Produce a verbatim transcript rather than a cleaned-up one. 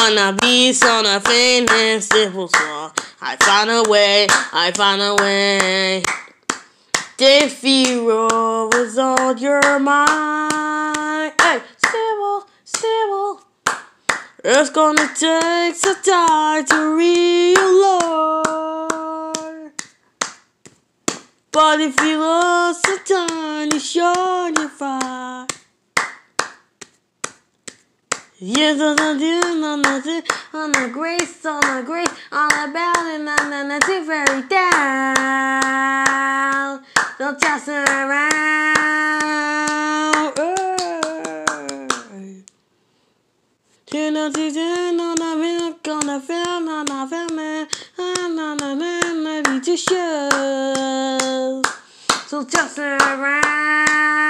on a beast, on a famous simple song. I found a way, I found a way. Defeat was on your mind. Hey, stable, stable. It's gonna take some time to realize. But if you lost the time, you sure you find. Yes, on the doing, on the on the grace, on the grace, all about it, on the nothing very down. Don't toss it around. You know, she's in on the milk, on the film, on the film, and on the man, ready to show. So toss it around.